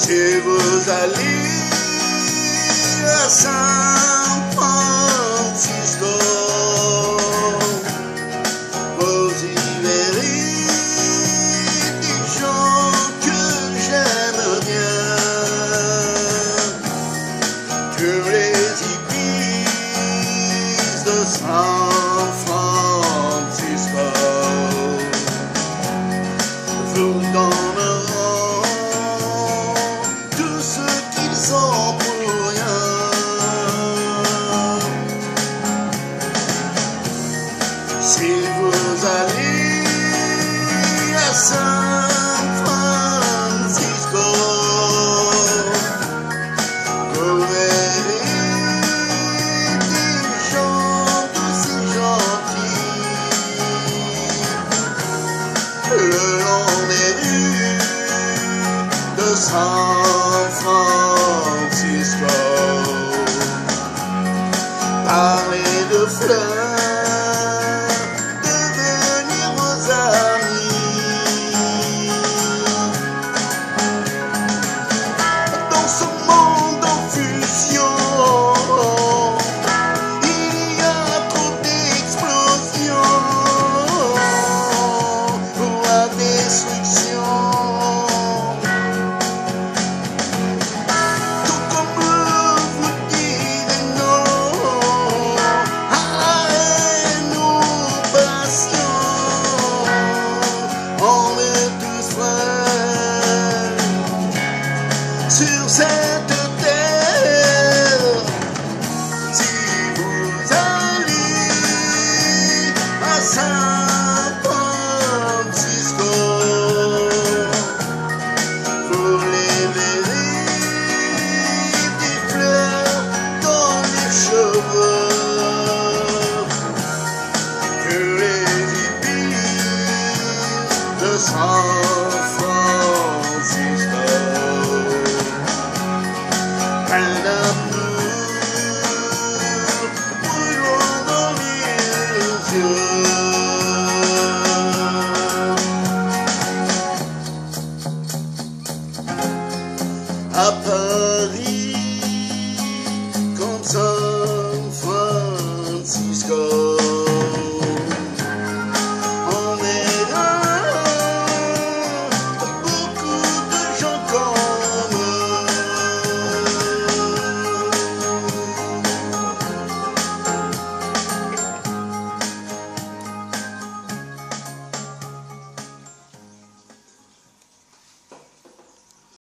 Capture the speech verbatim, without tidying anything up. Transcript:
Si vous allez à San Francisco, vous y verrez des gens que j'aime bien. Tous les hippies de San Francisco vous donneront tout ce qu'ils ont pour rien. Si vous allez à San Francisco, vous verrez des gens aussi gentils le long des rues de San Francisco. Parler de fleurs, devenir vos amis. Dans ce monde en fusion, il y a trop d'explosions pour la destruction. Tout comme vous dites non à la haine, aux passions, on est tous frères sur cette terre. Si vous allez à San